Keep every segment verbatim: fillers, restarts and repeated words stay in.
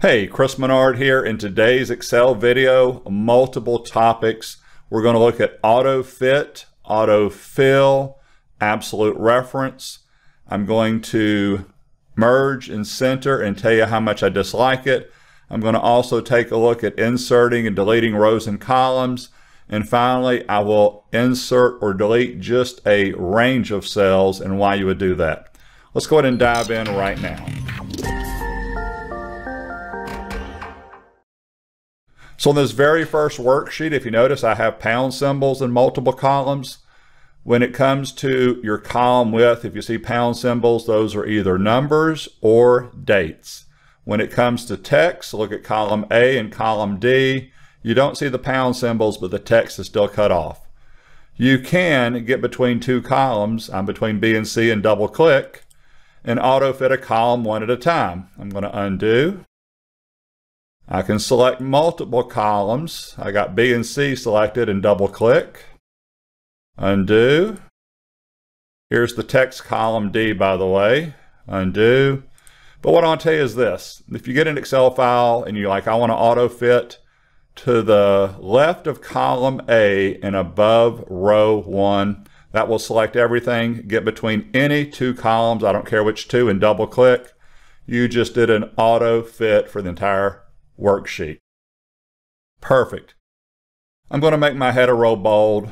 Hey, Chris Menard here. In today's Excel video, multiple topics. We're going to look at AutoFit, autofill, absolute reference. I'm going to merge and center and tell you how much I dislike it. I'm going to also take a look at inserting and deleting rows and columns. And finally, I will insert or delete just a range of cells and why you would do that. Let's go ahead and dive in right now. So in this very first worksheet, if you notice, I have pound symbols in multiple columns. When it comes to your column width, if you see pound symbols, those are either numbers or dates. When it comes to text, look at column A and column D. You don't see the pound symbols, but the text is still cut off. You can get between two columns. I'm between B and C and double click and auto fit a column one at a time. I'm going to undo. I can select multiple columns. I got B and C selected and double click. Undo. Here's the text column D, by the way. Undo. But what I want to tell you is this. If you get an Excel file and you're like, I want to auto fit to the left of column A and above row one, that will select everything. Get between any two columns, I don't care which two, and double click. You just did an auto fit for the entire worksheet. Perfect. I'm going to make my header row bold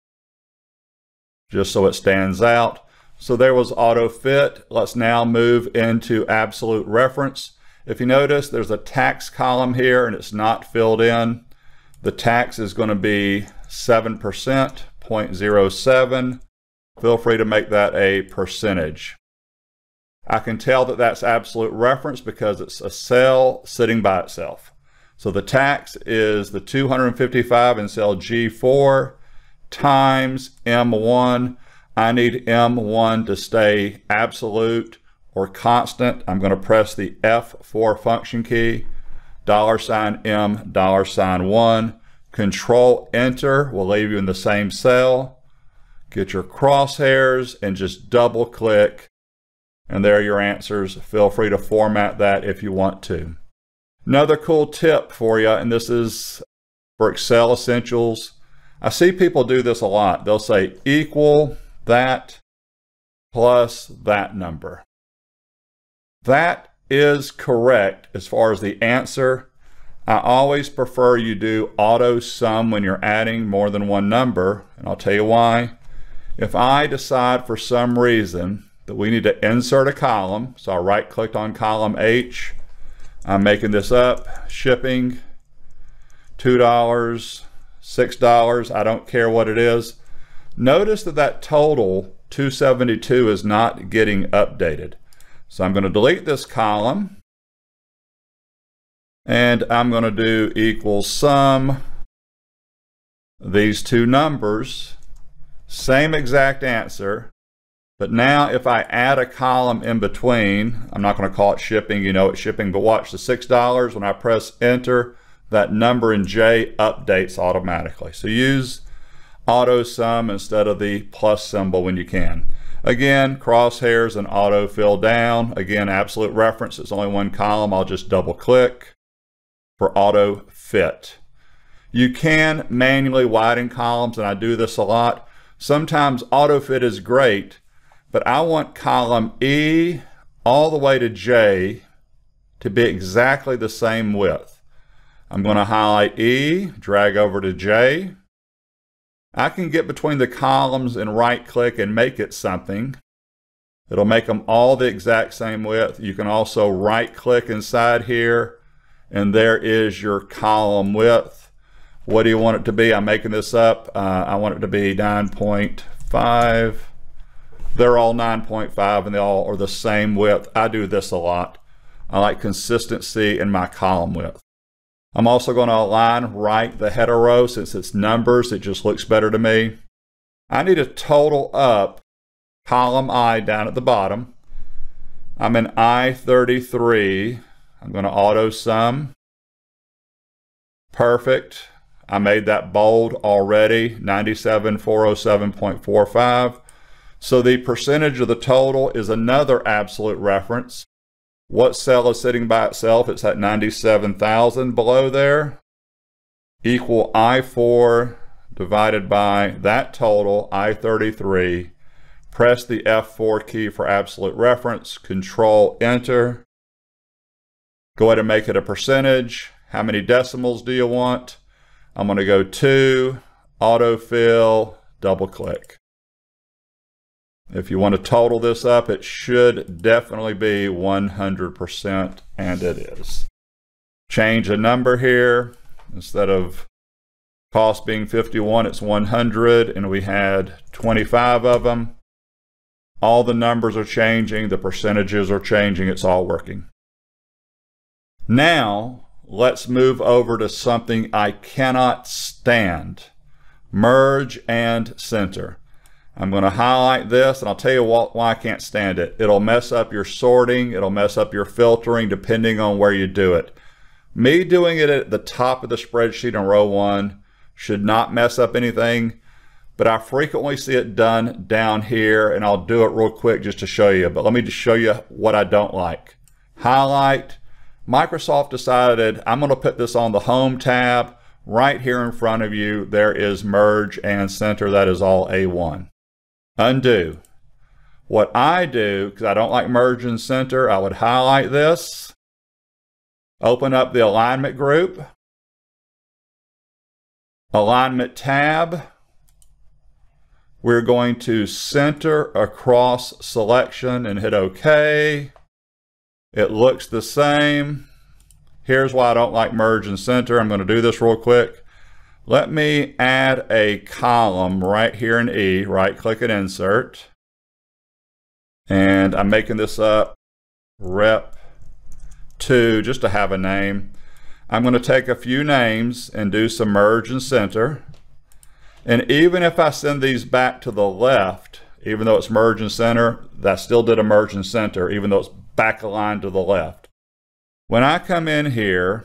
just so it stands out. So there was auto fit. Let's now move into absolute reference. If you notice, there's a tax column here and it's not filled in. The tax is going to be seven percent, zero point zero seven. Feel free to make that a percentage. I can tell that that's absolute reference because it's a cell sitting by itself. So the tax is the two hundred fifty-five in cell G four times M one. I need M one to stay absolute or constant. I'm going to press the F four function key, dollar sign M, dollar sign one. Control Enter will leave you in the same cell. Get your crosshairs and just double click. And there are your answers. Feel free to format that if you want to. Another cool tip for you, and this is for Excel Essentials. I see people do this a lot. They'll say equal that plus that number. That is correct as far as the answer. I always prefer you do Autosum when you're adding more than one number, and I'll tell you why. If I decide for some reason that we need to insert a column, so I right clicked on column H, I'm making this up, shipping, two dollars, six dollars, I don't care what it is. Notice that that total two seventy-two is not getting updated. So I'm going to delete this column and I'm going to do equal sum these two numbers, same exact answer. But now if I add a column in between, I'm not going to call it shipping, you know it's shipping, but watch the six dollars. When I press enter, that number in J updates automatically. So use Autosum instead of the plus symbol when you can. Again, crosshairs and auto fill down. Again, absolute reference, it's only one column. I'll just double click for auto fit. You can manually widen columns, and I do this a lot. Sometimes auto fit is great, but I want column E all the way to J to be exactly the same width. I'm going to highlight E, drag over to J. I can get between the columns and right click and make it something. It'll make them all the exact same width. You can also right click inside here and there is your column width. What do you want it to be? I'm making this up. Uh, I want it to be nine point five. They're all nine point five and they all are the same width. I do this a lot. I like consistency in my column width. I'm also going to align right the header row. Since it's numbers, it just looks better to me. I need to total up column I down at the bottom. I'm in I thirty-three. I'm going to auto sum. Perfect. I made that bold already, ninety-seven four oh seven point four five. So the percentage of the total is another absolute reference. What cell is sitting by itself? It's at ninety-seven thousand below there. Equal I four divided by that total, I thirty-three. Press the F four key for absolute reference. Control Enter. Go ahead and make it a percentage. How many decimals do you want? I'm going to go two, autofill, double click. If you want to total this up, it should definitely be one hundred percent, and it is. Change the number here. Instead of cost being fifty-one, it's one hundred, and we had twenty-five of them. All the numbers are changing, the percentages are changing, it's all working. Now, let's move over to something I cannot stand. Merge and center. I'm going to highlight this, and I'll tell you what, why I can't stand it. It'll mess up your sorting, it'll mess up your filtering, depending on where you do it. Me doing it at the top of the spreadsheet in row one should not mess up anything, but I frequently see it done down here, and I'll do it real quick just to show you. But let me just show you what I don't like. Highlight. Microsoft decided I'm going to put this on the Home tab. Right here in front of you, there is Merge and Center. That is all A one. Undo. What I do, because I don't like Merge and Center, I would highlight this. Open up the Alignment group. Alignment tab. We're going to center across selection and hit OK. It looks the same. Here's why I don't like merge and center. I'm going to do this real quick. Let me add a column right here in E. Right click and insert. And I'm making this up rep two just to have a name. I'm going to take a few names and do some merge and center. And even if I send these back to the left, even though it's merge and center, that still did a merge and center, even though it's back aligned to the left. When I come in here,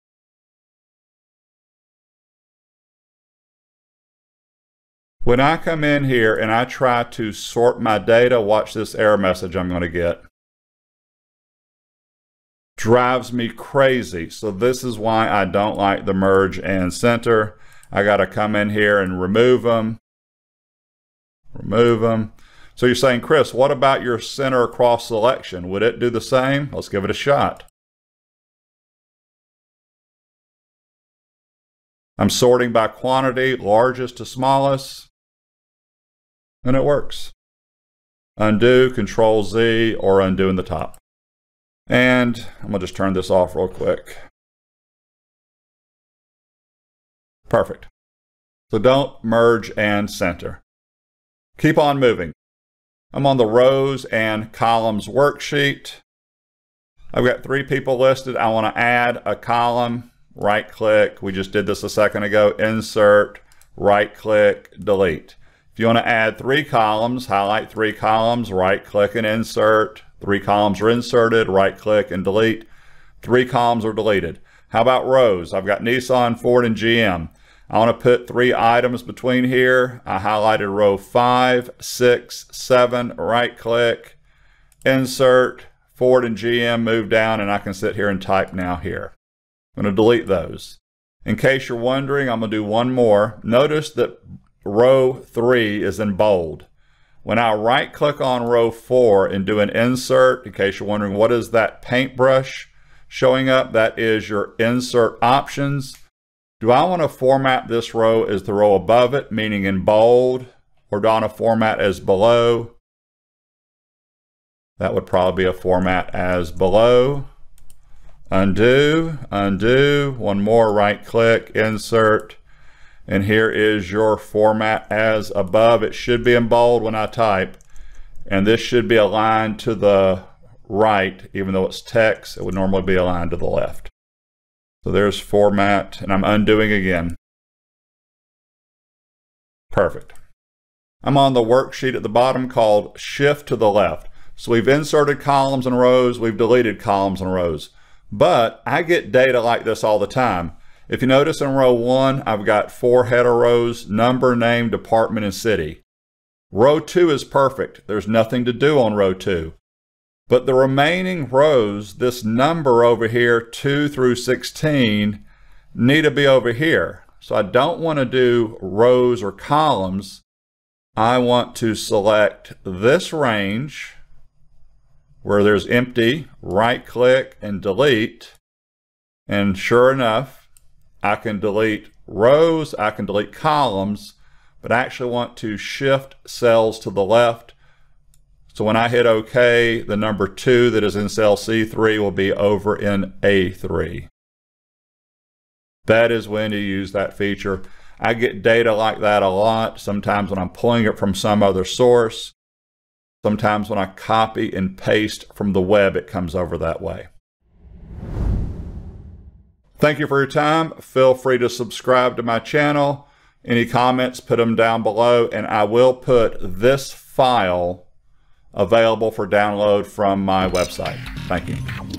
when I come in here and I try to sort my data, watch this error message I'm going to get. Drives me crazy. So this is why I don't like the merge and center. I got to come in here and remove them. Remove them. So you're saying, Chris, what about your center across selection? Would it do the same? Let's give it a shot. I'm sorting by quantity, largest to smallest, and it works. Undo, Control Z, or undo in the top. And I'm going to just turn this off real quick. Perfect. So don't merge and center. Keep on moving. I'm on the rows and columns worksheet. I've got three people listed. I want to add a column. Right click. We just did this a second ago. Insert, right click, delete. If you want to add three columns, highlight three columns, right click and insert. Three columns are inserted, right click and delete. Three columns are deleted. How about rows? I've got Nissan, Ford, and G M. I want to put three items between here. I highlighted row five, six, seven, right click, insert, Ford and G M, move down, and I can sit here and type now here. I'm going to delete those. In case you're wondering, I'm going to do one more. Notice that row three is in bold. When I right click on row four and do an insert, in case you're wondering what is that paintbrush showing up, that is your insert options. Do I want to format this row as the row above it, meaning in bold, or do I want to format as below? That would probably be a format as below. Undo, undo, one more, right click, insert, and here is your format as above. It should be in bold when I type, and this should be aligned to the right, even though it's text, it would normally be aligned to the left. So there's format, and I'm undoing again. Perfect. I'm on the worksheet at the bottom called Shift to the Left. So we've inserted columns and rows, we've deleted columns and rows. But I get data like this all the time. If you notice in row one, I've got four header rows, number, name, department, and city. Row two is perfect. There's nothing to do on row two. But the remaining rows, this number over here, two through sixteen, need to be over here. So I don't want to do rows or columns. I want to select this range where there's empty, right click and delete. And sure enough, I can delete rows, I can delete columns, but I actually want to shift cells to the left. So when I hit OK, the number two that is in cell C three will be over in A three. That is when you use that feature. I get data like that a lot, sometimes when I'm pulling it from some other source. Sometimes when I copy and paste from the web, it comes over that way. Thank you for your time. Feel free to subscribe to my channel. Any comments, put them down below, and I will put this file available for download from my website. Thank you.